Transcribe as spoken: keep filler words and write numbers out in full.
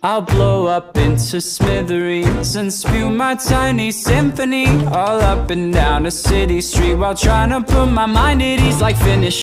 I'll blow up into smithereens and spew my tiny symphony all up and down a city street while trying to put my mind at ease. Like finish